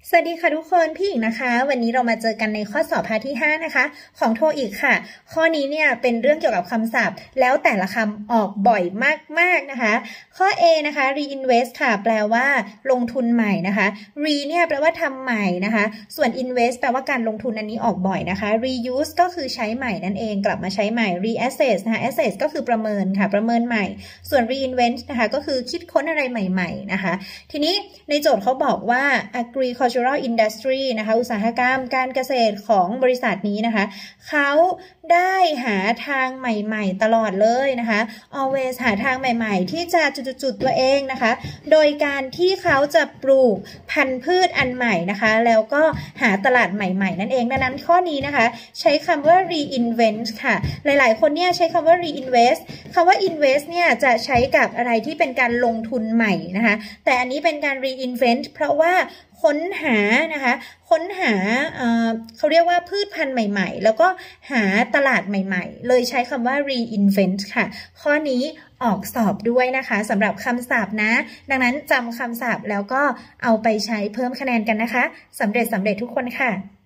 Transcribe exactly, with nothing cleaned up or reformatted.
สวัสดีค่ะทุกคนพี่หญิงนะคะวันนี้เรามาเจอกันในข้อสอบพาร์ทที่ห้านะคะของโทอีกค่ะข้อนี้เนี่ยเป็นเรื่องเกี่ยวกับคำศัพท์แล้วแต่ละคำออกบ่อยมากๆนะคะข้อ A นะคะ reinvest ค่ะแปลว่าลงทุนใหม่นะคะ re เนี่ยแปลว่าทำใหม่นะคะส่วน invest แปลว่าการลงทุนอันนี้ออกบ่อยนะคะ reuse ก็คือใช้ใหม่นั่นเองกลับมาใช้ใหม่ reassess นะคะ assess ก็คือประเมินค่ะประเมินใหม่ส่วน reinvent นะคะก็คือคิดค้นอะไรใหม่ๆนะคะทีนี้ในโจทย์เขาบอกว่า agricultural industry นะคะอุตสาหกรรมการเกษตรของบริษัทนี้นะคะเขาได้หาทางใหม่ๆตลอดเลยนะคะ always หาทางใหม่ๆที่จะจุดๆตัวเองนะคะโดยการที่เขาจะปลูกพันธุ์พืชอันใหม่นะคะแล้วก็หาตลาดใหม่ๆนั่นเองดังนั้นข้อนี้นะคะใช้คำว่า reinvent ค่ะหลายๆคนเนี่ยใช้คำว่า reinvest คำว่า invest เนี่ยจะใช้กับอะไรที่เป็นการลงทุนใหม่นะคะแต่อันนี้เป็นการ reinvent เพราะว่าค้นหานะคะค้นหา เอ่อ เขาเรียกว่าพืชพันธุ์ใหม่ๆแล้วก็หาตลาดใหม่ๆเลยใช้คำว่า reinvent ค่ะข้อนี้ออกสอบด้วยนะคะสำหรับคำศัพท์นะดังนั้นจำคำศัพท์แล้วก็เอาไปใช้เพิ่มคะแนนกันนะคะสำเร็จสำเร็จทุกคนค่ะ